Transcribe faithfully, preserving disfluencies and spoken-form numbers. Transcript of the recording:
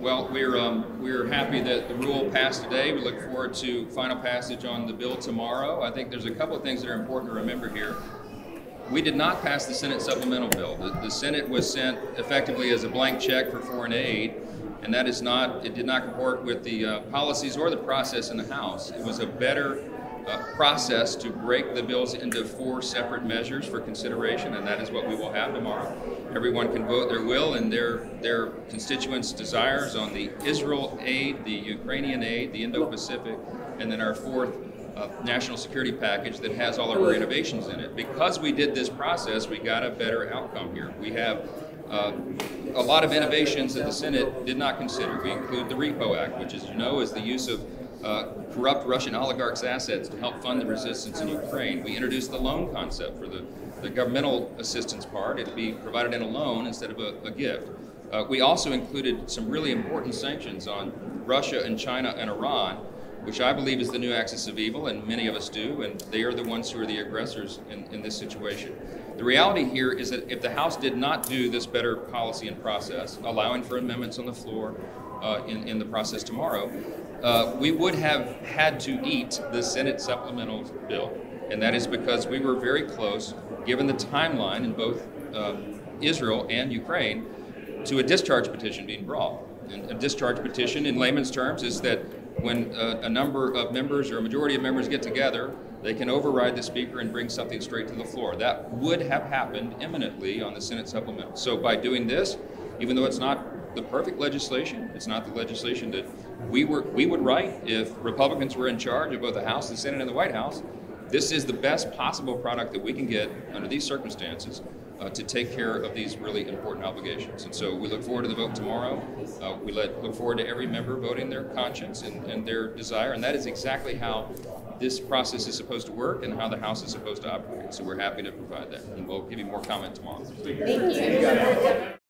Well, we're um, we're happy that the rule passed today. We look forward to final passage on the bill tomorrow. I think there's a couple of things that are important to remember here. We did not pass the Senate supplemental bill. The, the Senate was sent effectively as a blank check for foreign aid, and that is not, it did not comport with the uh, policies or the process in the House. It was a better uh, process to break the bills into four separate measures for consideration, and that is what we will have tomorrow. Everyone can vote their will and their, their constituents' desires on the Israel aid, the Ukrainian aid, the Indo-Pacific, and then our fourth uh, national security package that has all of our innovations in it. Because we did this process, we got a better outcome here. We have uh, a lot of innovations that the Senate did not consider. We include the REPO Act, which, as you know, is the use of uh, corrupt Russian oligarchs' assets to help fund the resistance in Ukraine. We introduced the loan concept for the, the governmental assistance part. It would be provided in a loan instead of a, a gift. Uh, we also included some really important sanctions on Russia and China and Iran, which I believe is the new axis of evil, and many of us do, and they are the ones who are the aggressors in, in this situation. The reality here is that if the House did not do this better policy and process, allowing for amendments on the floor uh, in, in the process tomorrow, uh, we would have had to eat the Senate supplemental bill. And that is because we were very close, given the timeline in both uh, Israel and Ukraine, to a discharge petition being brought. And a discharge petition, in layman's terms, is that when a, a number of members or a majority of members get together, they can override the Speaker and bring something straight to the floor. That would have happened imminently on the Senate supplemental. So by doing this, even though it's not the perfect legislation, it's not the legislation that we were we would write if Republicans were in charge of both the House, the Senate, and the White House, this is the best possible product that we can get under these circumstances uh, to take care of these really important obligations. And so we look forward to the vote tomorrow. Uh, we let, look forward to every member voting their conscience and, and their desire, and that is exactly how this process is supposed to work and how the House is supposed to operate. So we're happy to provide that, and we'll give you more comment tomorrow. Thank you.